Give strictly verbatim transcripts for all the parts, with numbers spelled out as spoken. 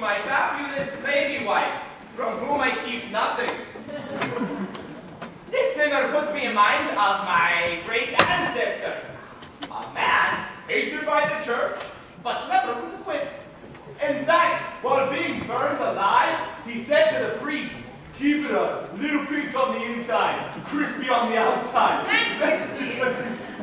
my fabulous lady wife, from whom I keep nothing. This figure puts me in mind of my great ancestor, a man hated by the church, but never with a quit. In fact, while being burned alive, he said to the priest, "Keep it a little pink on the inside, crispy on the outside." Thank you, dear.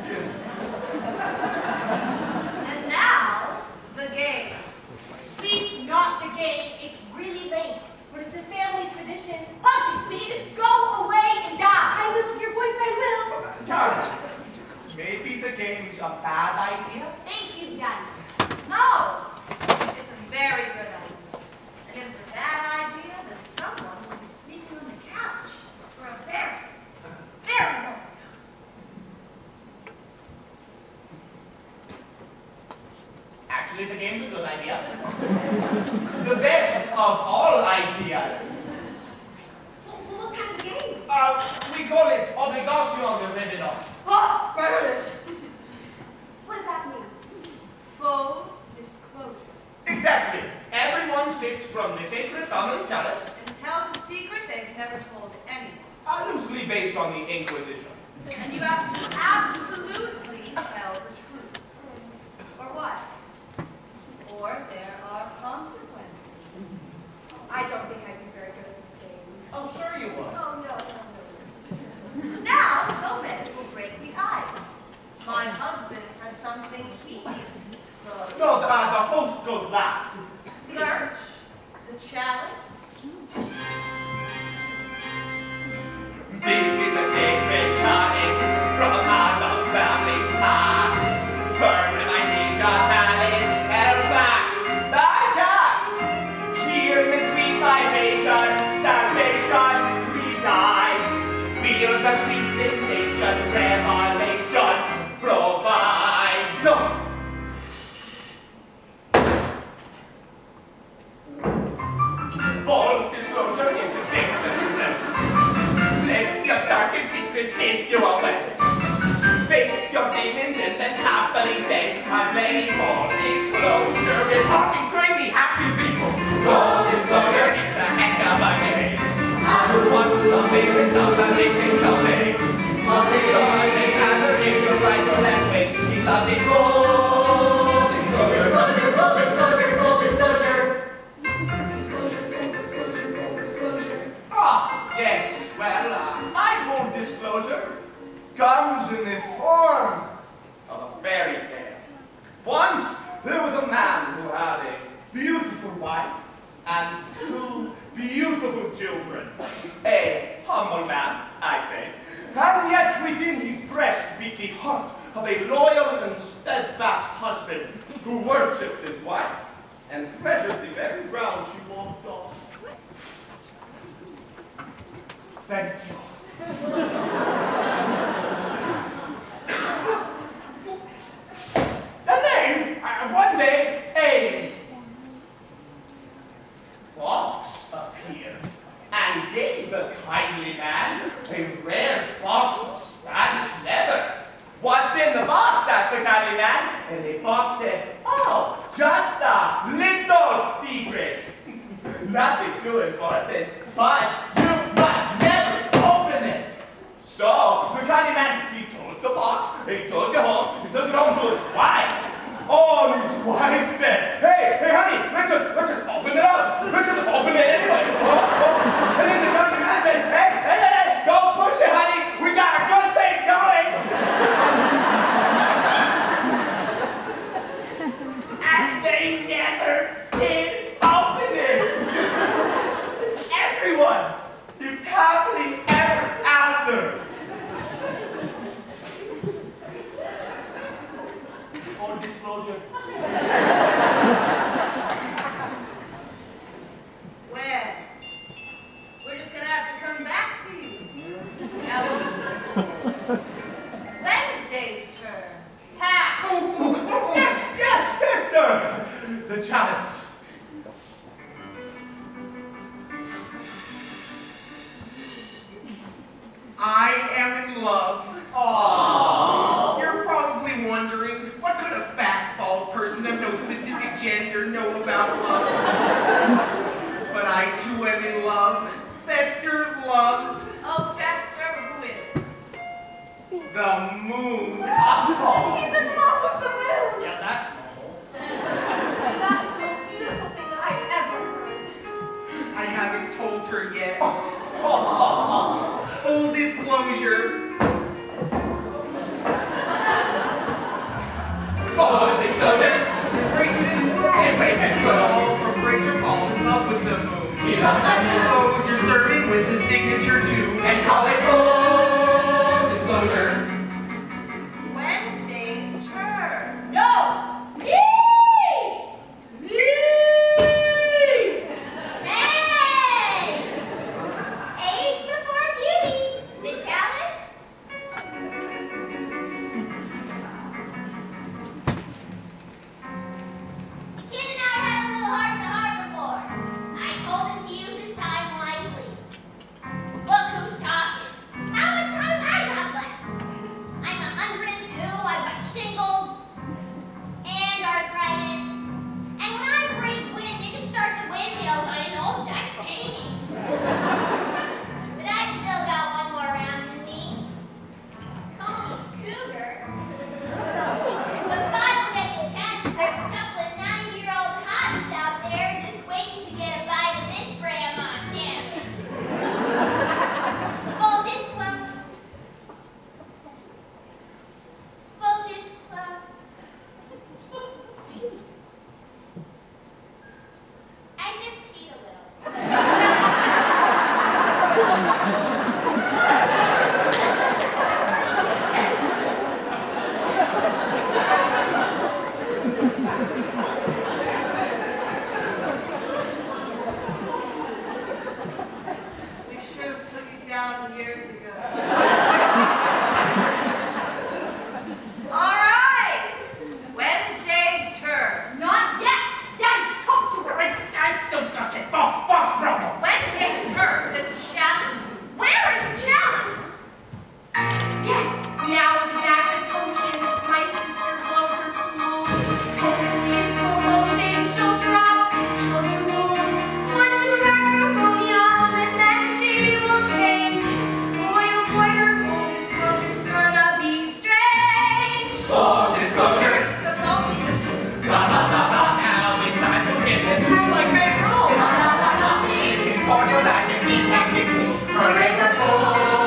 And now, the game. Please, not the game. It's really late. But it's a family tradition. Pussy, will you just go away and die? I will. Your boyfriend will. Guys, maybe the game's a bad idea? Thank you, Daddy. No, it's a very good idea. And if it's a bad idea, then someone will be sleeping on the couch for a very, very long time. Actually, the game's a good idea. The best of all ideas. Well, what kind of game? Uh, we call it obligación de revelar. Oh, Spanish. What does that mean? Full disclosure. Exactly. Everyone sits from the sacred family chalice, And tells a secret they've never told anyone. uh, loosely based on the Inquisition. And you have to absolutely tell the truth. Or what? Or there are consequences. I don't think I'd be very good at this game. Oh, sure you would. Oh, no, no, no. Now, Gomez will break the ice. My husband has something he needs to disclose. No, the, uh, the host goes last. Lurch, the chalice. This is a sacred chalice from our family's past. Burned by nature palace, held back by caste. Here in the sweet vibration, salvation resides. Feel the sweet sensation, revelation provides. Full disclosure is a thing that you know. Let your darkest secrets keep you away. Face your demons and then happily say, I'm ready for disclosure. It's all these crazy happy people. Full disclosure is a heck of a game. I would want something with nothing can show me. Nothing doesn't matter if you're right or left way. It's a full disclosure. Disclosure, full disclosure, full disclosure. Disclosure, full disclosure, full disclosure. Ah, yes. Well, uh, my full disclosure comes in the form of a fairy tale. Once, there was a man who had a beautiful wife and two beautiful children. A humble man, I say, and yet within his breast beat the heart of a loyal and steadfast husband who worshipped his wife and treasured the very ground she walked on. Thank you. And then, uh, one day, a fox appeared and gave the kindly man a rare box of Spanish leather. What's in the box? Asked the kindly man. And the fox said, oh, just a little secret. Nothing too important, but you must never open it. So, the kindly man, he took the box, he took it home, he took it home to his wife. Oh, and his wife said, hey, hey, honey, let's just, let's just open it up. Let's just open it anyway. Oh, oh. And then the kindly man said, hey, hey, hey, hey, don't push it, honey. We got a good thing going. And they never did open it. Everyone lived happily ever after. Full disclosure. Well, we're just gonna have to come back to you. Now, Wednesday's turn. Ha! Oh, oh, oh, yes, yes, yes, sir. The chalice. I am in love. Aww. You're probably wondering, what could a fat, bald person of no specific gender know about love? I'm in love. Fester loves Oh, Fester, who is it? the moon. He's in love with the moon. Yeah, that's normal. That is the most beautiful thing that I've ever heard. I haven't told her yet. Full disclosure. Full disclosure. Embrace it and swirl. Embrace and swirl. All from Bracer fall in love with the moon. He loves the moon. Close your serving with the signature too. And call it full disclosure. Wednesday's turn. No! Me! Me! Hey! Age before beauty. The chalice? The kid and I had a little heart-to-heart before. I told him to use his time wisely. Look who's talking. How much time I got left? I'm one hundred and two, I've got shingles and arthritis. And when I break wind, you can start the windmills on an old Dutch painting. But I've still got one more round in me. Call me Cougar. But God will get content. There's a couple of ninety-year-old hotties out there just waiting to get a bite of this grandma sandwich. Full disclosure. Full disclosure. I just peed a little. We should have put you down years ago. All right. Wednesday's turn. Not yet. Daddy, talk to her. I've still got that false, false problem. Wednesday's turn. The chalice. Where is the chalice? Yes, now with a dash of potion, my sister blows her cool. Hopefully in slow motion, she'll drop, she'll drool. Once in acrimonium, and then she will change. Boy, oh boy, her full disclosure's gonna be strange. Full disclosure. It's the loneliest truth. La la la la. Now it's time to get the truth like bedroom. La la la la. It's important that you keep that kitchen forever full.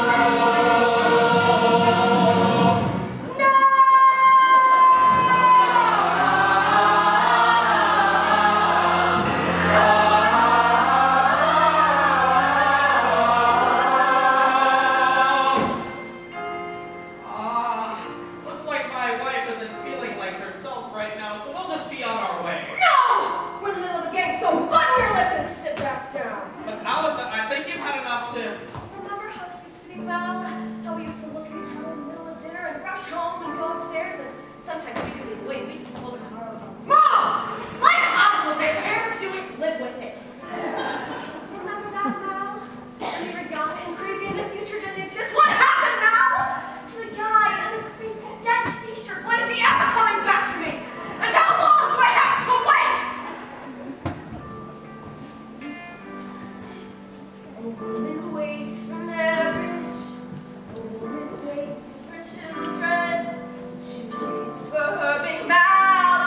Ah, looks like my wife isn't feeling like herself right now, so we'll just be on our way. No! We're in the middle of a game, so button your lip and sit back down. But Allison, I think you've had enough to... Remember how it used to be well? How we used to look at each other in the middle of dinner and rush home and go upstairs, and sometimes we could leave wait, we just pulled a car over. Mom! Light up with it! Parents do it, live with it. Remember that, Mal? When we were young and crazy and the future didn't exist, what happened, Mal? To the guy in the green cadet t-shirt, when is he ever coming back to me? And how long do I have to wait? A woman waits for marriage. A woman waits for children. She waits for her big mouth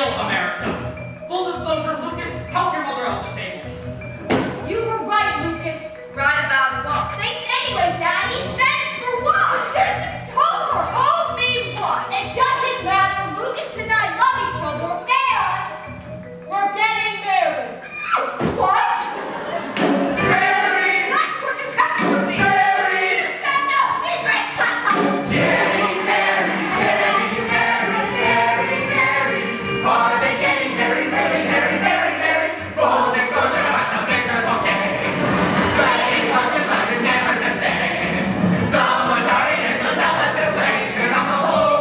real America. Full disclosure, Lucas, help your mother off the table. You were right, Lucas. Right about what? Thanks anyway, Daddy. Thanks for what? Just told her. Told me what? It doesn't matter. Lucas and I love each other, and we're getting married. What? Married! That's what you got for me. Married! That's no secret. Getting married, getting married, married, married. Are they getting married, married, married, married, married? Full disclosure, what the miserable game. Playing once in life is never the same. Someone's hurting and so someone's to blame. And I'm a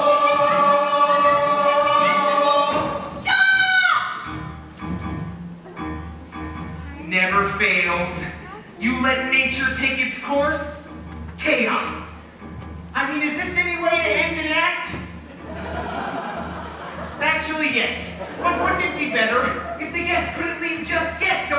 Never fails. You let nature take its course? Chaos. I mean, is this any way to end an act? Actually, yes. But wouldn't it be better if the guests couldn't leave just yet?